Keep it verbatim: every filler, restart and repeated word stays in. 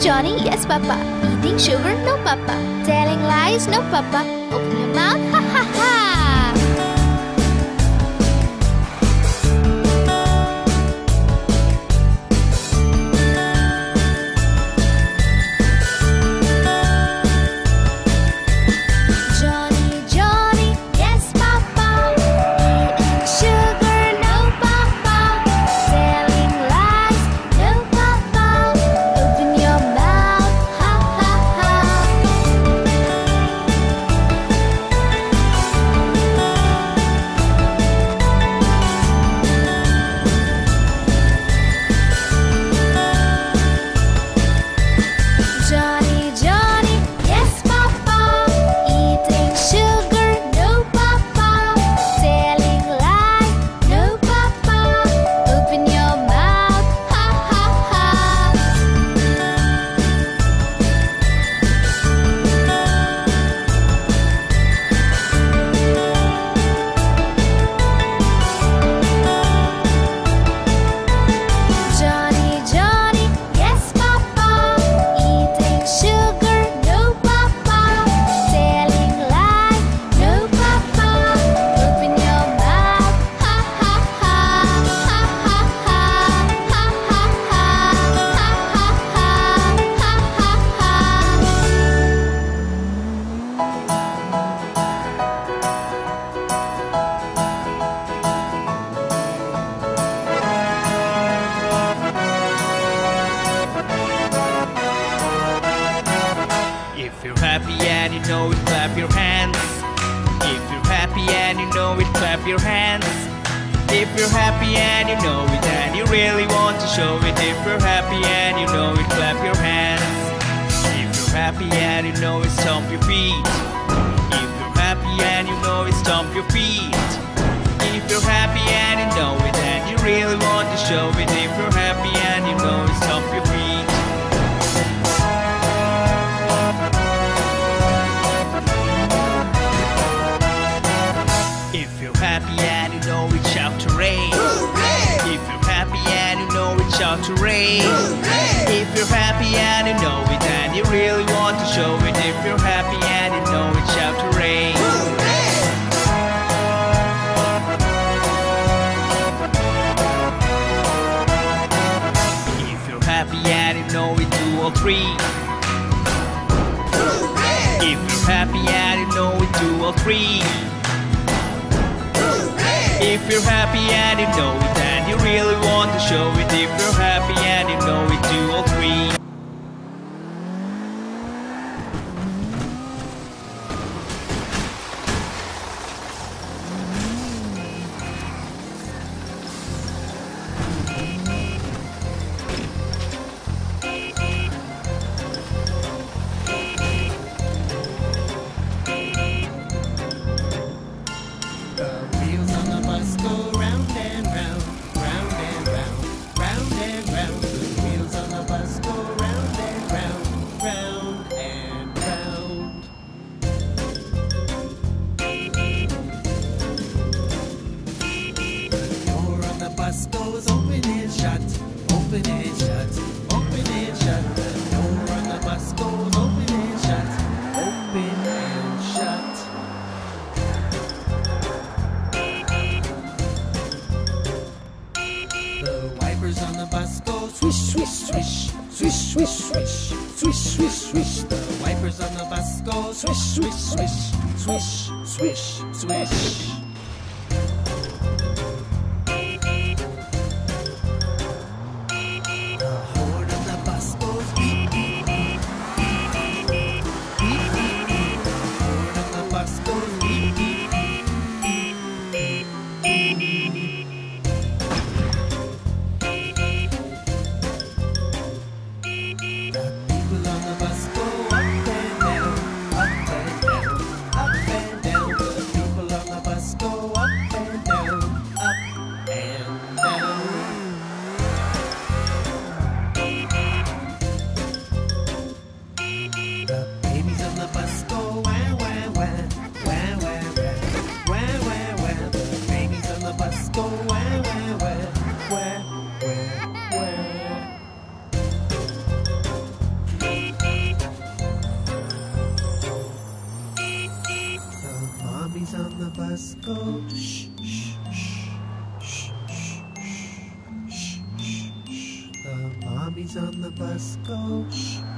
Johnny, yes papa. Eating sugar, no papa. Telling lies, no papa. Open your mouth, ha ha ha. If you're happy and you know it, clap your hands. If you're happy and you know it, clap your hands. If you're happy and you know it and you really want to show it. If you're happy and you know it, clap your hands. If you're happy and you know it, stomp your feet. If you're happy and you know it, stomp your feet. If you're happy and you know it and you really want to show it. If you're happy and you know it, stomp your feet. If you're happy and you know it, shout hooray! Hooray! If you're happy and you know it, shout hooray! Hooray! If you're happy and you know it and you really want to show it. If you're happy and you know it, shout hooray! Hooray! If you're happy and you know it, do all three. Hooray! If you're happy and you know it, do all three. If you're happy and you know it and you really want to show it. If you're happy and you know it, do all three. Goes open and shut, open and shut, open and shut. The door on the bus goes open and shut, open and shut. The wipers on the bus go swish, swish, swish, swish, swish, swish, swish, swish, swish. The wipers on the bus go swish, swish, swish, swish, swish, swish. Bus mommies on the bus go shh, shh, shh, shh, shh, shh, shh, shh. The mommies on the bus go shh.